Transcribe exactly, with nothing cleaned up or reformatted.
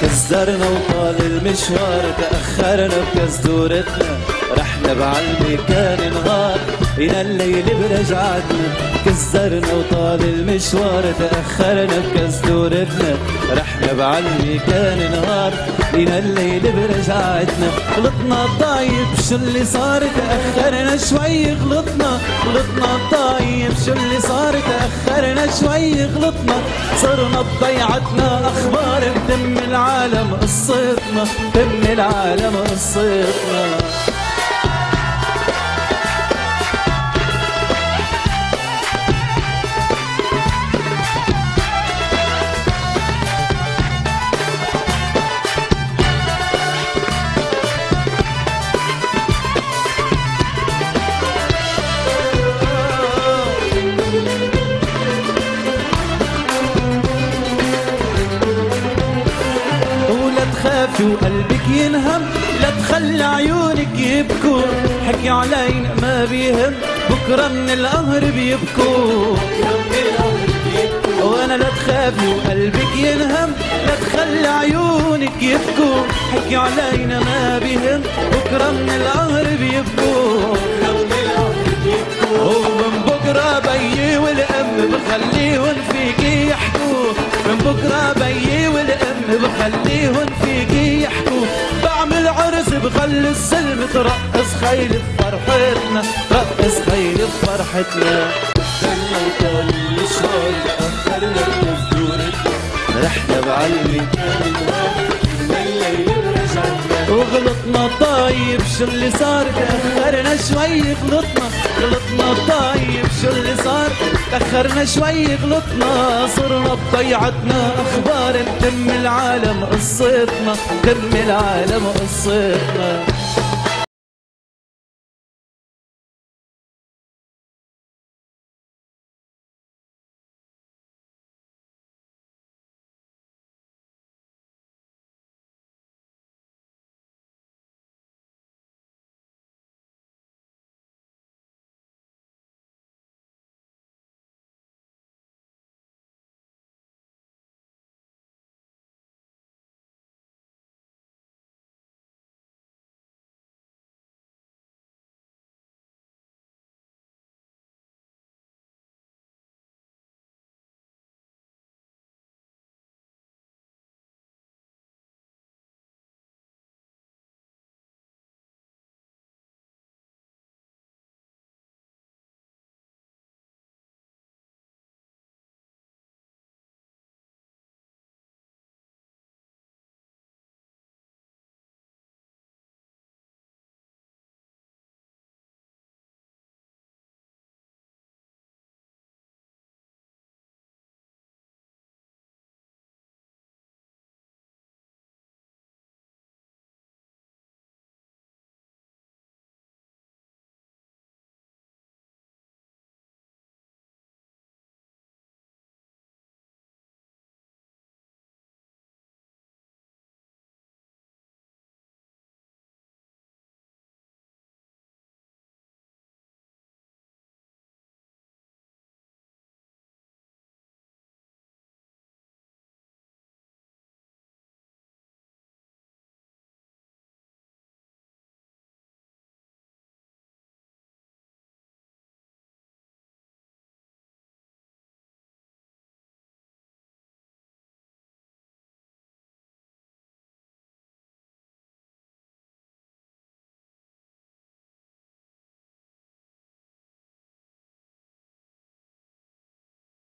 كزرنا وطال المشوار، تأخرنا بكزدورتنا، رحنا بعالمكان نهار، إلى الليل برجعتنا. كزرنا وطال المشوار، تأخرنا بكزدورتنا، رحنا بعالمكان نهار، إلى الليل برجعتنا. غلطنا طايب شو اللي صار، تأخرنا شوي غلطنا، غلطنا طايب شو اللي صار، تأخرنا شوي غلطنا. صرنا بضيعتنا أخبار، بتم العالم قصتنا، بتم العالم قصتنا. تخافي وقلبك ينهم، لا تخلي عيونك يبكوا، حكي علينا ما بيهم، بكرة من القهر بيبكوا. وانا لا تخافي وقلبك ينهم، لا تخلي عيونك يبكوا، حكي علينا ما بيهم، بكرة من القهر بيبكوا. ومن بكرة بيي والأم بخليهن فيكي يحكوا، من بكرة بيي والأم بخليهن فيكي يحكوا. بعمل عرس بخلي السلم ترقص خيل بفرحتنا، ترقص خيل بفرحتنا. كزرنا وطال المشوار، تأخرنا بكزدورتنا، رحنا بعالمكان نهار، الليل برجعتنا. وغلطنا طايب شو اللي صار، تأخرنا شوي غلطنا، غلطنا طايب شو اللي صار، تأخرنا شوي غلطنا. صرنا بضيعتنا أخبار، بتم العالم قصتنا، بتم العالم قصتنا.